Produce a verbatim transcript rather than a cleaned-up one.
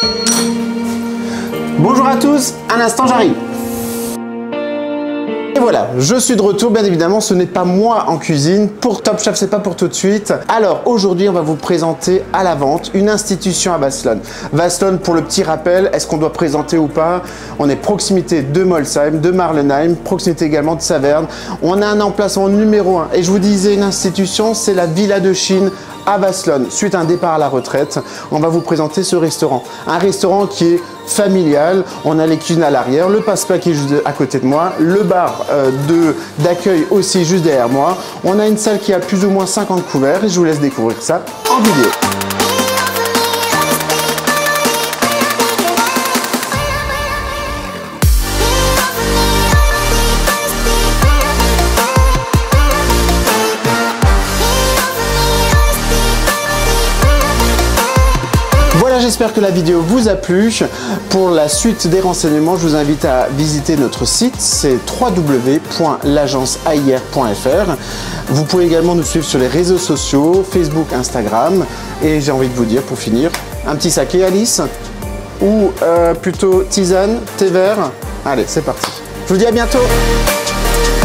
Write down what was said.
Bonjour à tous, un instant j'arrive. Et voilà, je suis de retour, bien évidemment, ce n'est pas moi en cuisine. Pour Top Chef, c'est pas pour tout de suite. Alors, aujourd'hui, on va vous présenter à la vente une institution à Wasselonne. Wasselonne, pour le petit rappel, est-ce qu'on doit présenter ou pas? On est proximité de Molsheim, de Marlenheim, proximité également de Saverne. On a un emplacement numéro un. Et je vous disais, une institution, c'est la Villa de Chine à Wasselonne. Suite à un départ à la retraite, on va vous présenter ce restaurant. Un restaurant qui est familial. On a les cuisines à l'arrière, le passe-plat qui est juste à côté de moi, le bar euh, d'accueil aussi juste derrière moi. On a une salle qui a plus ou moins cinquante couverts et je vous laisse découvrir ça en vidéo. Voilà, j'espère que la vidéo vous a plu. Pour la suite des renseignements, je vous invite à visiter notre site, c'est w w w point l'agence a i r point f r. Vous pouvez également nous suivre sur les réseaux sociaux, Facebook, Instagram. Et j'ai envie de vous dire, pour finir, un petit saké, Alice? Ou euh, plutôt tisane, thé vert? Allez, c'est parti. Je vous dis à bientôt.